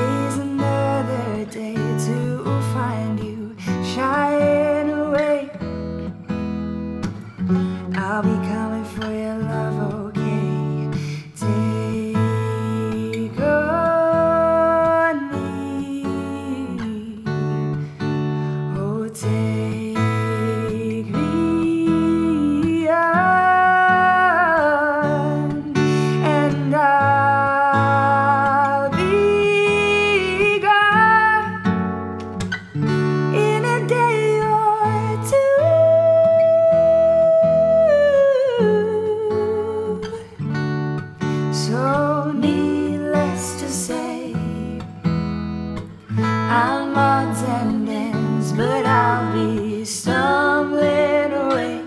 Today's another day to find you shying away. I'll be coming for your love, okay? Take on me, oh take me on, and I'll be gone in a day or two. So needless to say, I'm odds and ends, but I'll be stumbling away,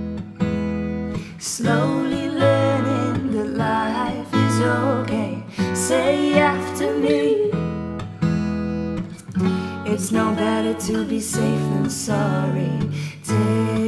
slowly learning that life is okay. Say after me, it's no better to be safe than sorry. Take